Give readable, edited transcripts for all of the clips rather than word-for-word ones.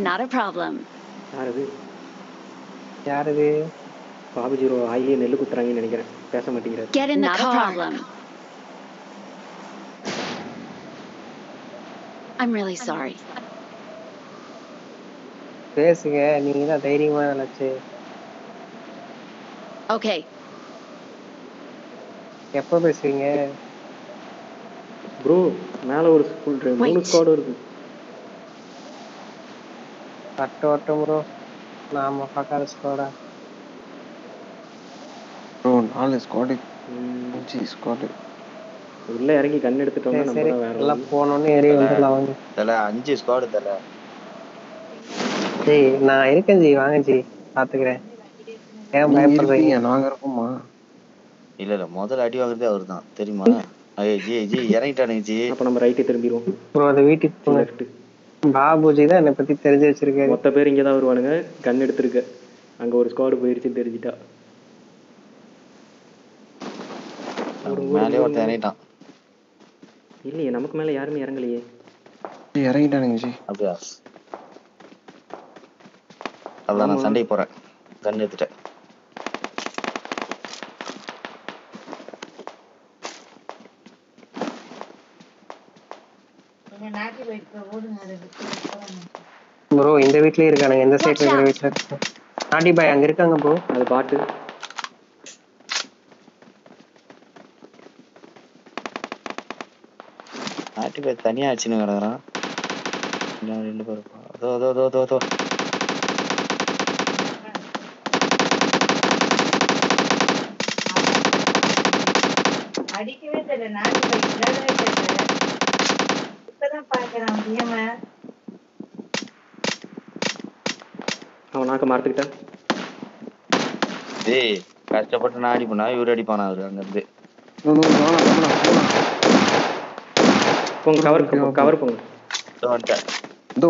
Not a problem. யார் இது? Babu zero ஆயிலே நெல்லு குத்துறாங்கன்னு நினைக்கிறேன். பேச மாட்டேங்கிறாரு. Get in the car. Not a problem. I'm really sorry. பேசுங்க, நீங்க தான் தைரியமா நினைச்சு. Okay. எப்போ பேசுவீங்க? ப்ரோ மேல ஒரு ஸ்கூல் 3 ஸ்குவாட் இருக்கு. வட்டம் ப்ரோ. நாம பார்க்காத ஸ்குவாடா? Bro 4 squad. 5 ஸ்குவாட். உள்ள இறங்கி கன் எடுத்துட்டோம்னா நம்ம தான் வேற எல்லாம் போனோனே ஏறி வந்துடலாம் வாங்க. தல 5 ஸ்குவாட் தல. ஜி நான் இருக்கேன் ஜி, வாங்க ஜி பாத்துக்கிறேன். ஏன் பயப்படுறீங்க? நாங்க இருக்கோமா? இல்ல முதல்ல அடி வாங்குறதே அவர்தான் தெரியுமா? ஏய் ஜி ஜி இறங்கிட்டானுங்க ஜி. அப்ப நம்ம ரைட் திரும்பிடுவோம். ப்ரோ அந்த வீட்டுக்கு போங்க. பாபுஜி தான் என்னை பத்தி தெரிஞ்சு வச்சிருக்காரு. மொத்த பேர் இங்க தான் வருவானுங்க. கன் எடுத்துருக்க. அங்க ஒரு ஸ்குவாட் போயிருச்சுன்னு தெரிஞ்சிட்டா. மேலே ஒருத்தன் இறங்கிட்டான். இல்லையே நமக்கு மேல யாருமே இறங்கலையே. இறங்கிட்டானுங்க ஜி. அப்படியா? அதான் நான் சண்டை போறேன். கன் எடுத்துட்டேன். ப்ரோ இந்த வீட்லயே இருக்கானுங்க. எந்த சைடுல இருக்கிற வீட்ல இருக்கு? நாடி பாய் அங்க இருக்காங்க ப்ரோ. அது பாட்டு. நாட்டி பாய் தனியா ஆச்சுன்னு கிடக்குறான். இன்னும் 2 பேர். அதோ அடிக்கவே தெரியல. நாட்டி பாய் விளையாடவே தெரியல. இப்பதான் பாக்குறான் ஏமா. அவன் நாக்க மார்த்திட்டான். டேய் கஷ்டப்பட்டு நான் அடிப்பனா இவரு அடிப்பானா அவரு அங்க இருந்து. போங்க கவர் போங்க. இதோ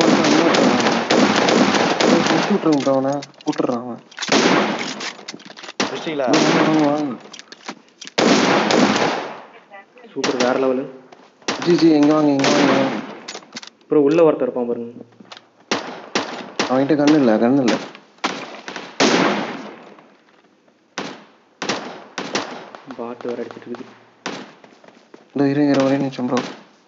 வந்துட்டான். அவனை கூட்டுறான் அவன். புடிச்சீங்களா? சூப்பர் வேற லெவல். ஜி எங்க வாங்க. அப்புறம் உள்ள ஒருத்தர் இருப்பான் பாருங்க. அவன்கிட்ட கண்ணு இல்ல. பாட்டு வர அடிச்சிட்டு இருக்கு. இந்த இருங்க ஒரே நிமிஷம் ப்ரோ.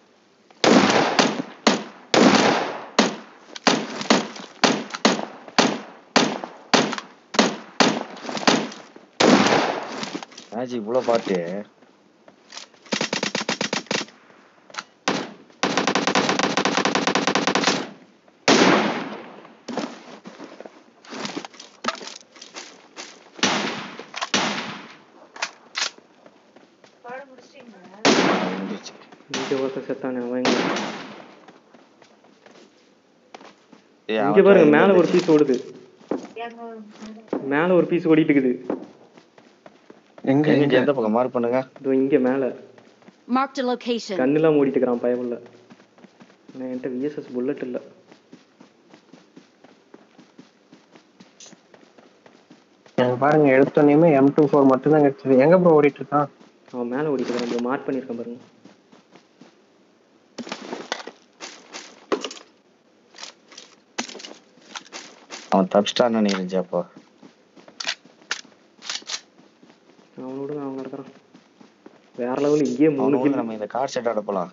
மேஜிக் இவ்வளோ பாட்டு. இங்க பாருங்க மேல ஒரு பீஸ் ஓடுது. மேல ஒரு பீஸ் ஓடிட்டு இருக்குது. எங்க எந்த பக்கம் மார்க் பண்ணுங்க. இதோ இங்க மேல. Marked a location. கண்ணெல்லாம் ஓடிட்டு இருக்கான் பயவுள்ள. நான் என்கிட்ட VSS புல்லட் இல்ல. பாருங்க எடுத்தோன்னே M24 மட்டும் தான் கிடைச்சது. எங்க ப்ரோ ஓடிட்டு இருக்கான்? அவன் மேல ஓடிட்டு இருக்கான். ப்ரோ மார்க் பண்ணிருக்கான் பாருங்க. அவன் தப்பிச்சிட்டான்னு நினைக்கிறேன். அப்போ அவனோட அவன் நடக்கிறான் வேற லெவல். இங்கே 3 கில். நம்ம இந்த கார் செட் ஆட போலாம்.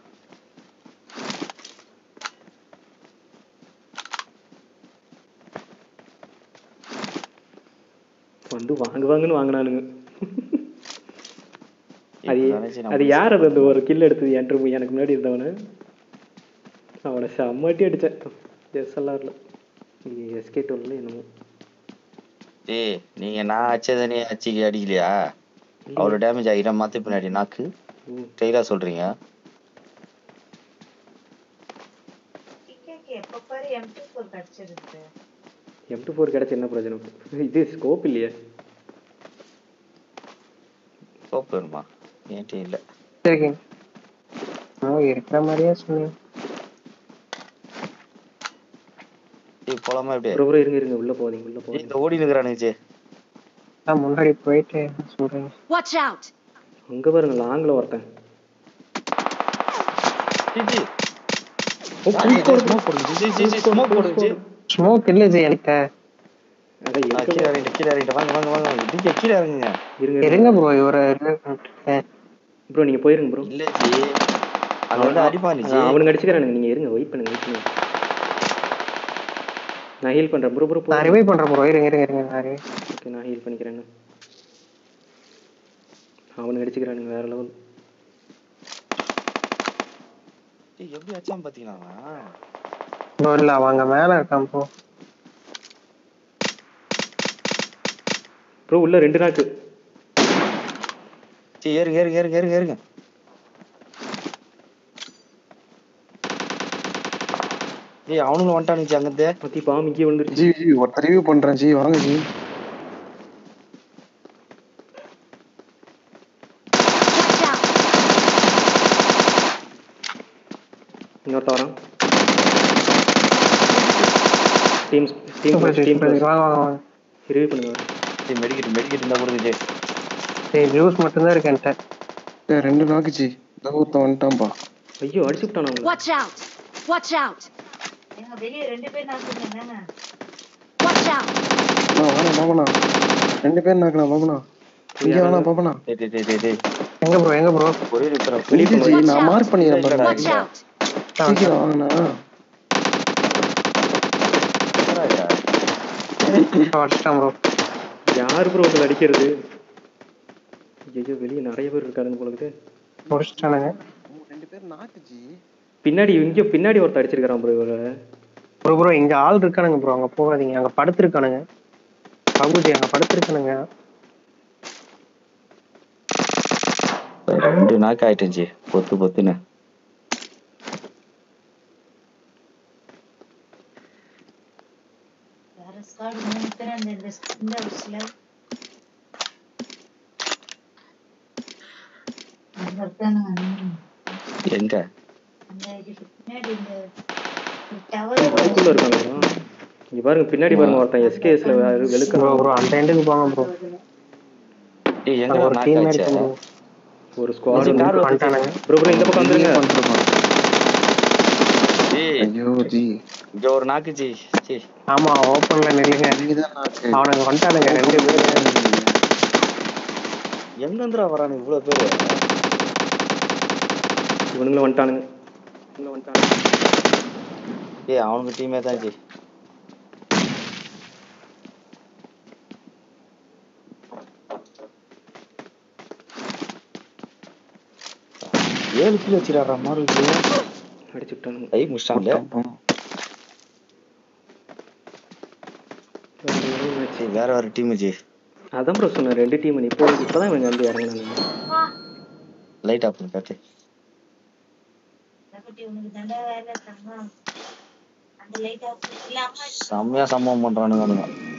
வந்து வாங்குன்னு வாங்கினானுங்க. அது யார் அது? அந்த ஒரு கில் எடுத்தது என்ட்ரு எனக்கு முன்னாடி இருந்தவனு. அவனை செம்மாட்டி அடிச்சேன். SLRல SK12 என்னமோ. ஏய் நீங்க நான் அச்சதை நீ அச்சிக்கு அடிக்கலையா? அவ்வளோ டேமேஜ் ஆகிடும். மாற்றி பின்னாடி நாக்கு டெய்லாக சொல்கிறீங்க. M24 கிடைச்ச என்ன பிரயோஜனம்? இது ஸ்கோப் இல்லையா? ஸ்கோப் வேணுமா? ஏன்டி இல்லை இருக்கிற மாதிரியே சொன்னீங்க. போலாமா? எப்படி இருங்க உள்ள போதீங்க. உள்ள போதீங்க. இந்த ஓடி நிற்கிறானுச்சு. முன்னாடி போயிட்டு சொல்றேன். Watch out. அங்க பாருங்க லாங்ல ஒருத்தன். ஜி ஸ்மோக் போடுங்க. ஸ்மோக் இல்ல ஜி என்கிட்ட. அதான் கீழே இறங்கிட்டு வாங்க இதுக்கு கீழே இறங்குங்க. இருங்க ப்ரோ இவர ப்ரோ நீங்க போயிருங்க ப்ரோ. இல்ல ஜி அது வந்து அடிப்பானு ஜி. அவனுக்கு அடிச்சுக்கிறானுங்க, நீங்க இருங்க, வெயிட் பண்ணுங்க. நான் ஹீல் பண்றேன் ப்ரோ. நான் ரிவைவ் பண்றேன் ப்ரோ. இருங்க ஓகே நான் ஹீல் பண்ணிக்கிறேன். அவனுக்கு அடிச்சுக்கிறானுங்க வேற லெவல். எப்படி அச்சான் பாத்தீங்களா ப்ரோ? இல்ல அவங்க மேல இருக்கான் ப்ரோ. ப்ரோ உள்ள 2 நாக்கு. சரி ஏறுங்க. அவனுங்களும் வந்துட்டானுங்க ஜி அங்கிருந்து. பத்தி பாம்பு இங்கே வந்துருச்சு. ஜி ஒருத்தர் ரிவ்யூ பண்றேன் ஜி, வாங்க ஜி. Watch out! இன்னொருத்த வரான். டீம் வாங்க. ரிவ்யூ பண்ணுங்க. மெடிக்கெட் இருந்தா கொடுங்க ஜி. சரி ஜூஸ் மட்டும் தான் இருக்கு என்கிட்ட. 2 நாக்கு ஜி. ஒருத்தன் வந்துட்டான்பா. ஐயோ அடிச்சு விட்டான் அவங்கள. Watch out! எங்க வெளியே 2 பேர் நாக்குங்க. Watch out! வாணா பாபனா 2 பேர் நாக்குனா பாபனா. இங்க வாணா பாபனா. டேய் எங்க ப்ரோ? ஒரே நிமிஷம் வெளியே ஜி நான் மார்க் பண்ணிடுறேன் பாருங்க. Watch out! சீக்கிரம் வாங்கண்ணா. அடிச்சிட்டான் ப்ரோ. யாரு ப்ரோ உங்களை அடிக்கிறது? ஐயோ வெளியே நிறைய பேர் இருக்காருங்க போல இருக்கு. முடிச்சிட்டானுங்க. 2 பேர் நாக்கு ஜி. பின்னாடி ஒருத்தர் அடிச்சிருக்கான் ப்ரோ இவர. ப்ரோ இங்க ஆள் இருக்கானுங்க ப்ரோ. அங்க போகாதீங்க. அங்க படுத்துருக்கானுங்க. பகுதி அங்க படுத்துருக்கானுங்க. 2 நாக்கு ஆயிட்டேன் ஜி. பொத்துன்னு வேற ஸ்காட் 3 பேர் இந்த ஹவுஸ்ல. எங்க அந்த இதுக்கு பின்னாடி இந்த டவர் அதுக்குள்ள இருக்காங்க. இங்க பாருங்க பின்னாடி பாருங்க ஒருத்தன் எஸ்கேஎஸ்ல வெளுக்கான். ப்ரோ அந்த எண்டுக்கு போங்க ப்ரோ. எங்க ஒரு நாக்கு டீம் ஆச்சு? இருக்கு ப்ரோ. ஒரு ஸ்குவாட் வந்துட்டானுங்க. ப்ரோ இந்த பக்கம் வந்துருங்க. ஐயோ ஜி. இங்க ஒரு நாக்கு ஜி. ஆமா ஓபன்ல நில்லுங்க. நீதான் நாக்கு. அவனுங்க வந்துட்டானுங்க 2 பேர். எங்க இருந்துடா வரானுங்க இவ்வளவு பேரு? இவனுங்களும் வந்துட்டானுங்க. அவனுங்க டீமே தான் ஜி. ஏழு கிலோ வச்சிடாரா மாதிரி அடிச்சு விட்டானுங்க. கை முடிச்சாங்களே. வேற டீம் ஜி. அதான் ப்ரோ சொன்னேன் 2 டீம். இப்பதான் இவங்க வந்து இறங்கினாங்க. லைட் ஆஃப் பண்ணு காட்டு. உனக்கு தண்டை வேலை தங்க அந்த லைட் ஆஃப் இல்லாம செம்மையா சம்பவம் பண்றானுங்க.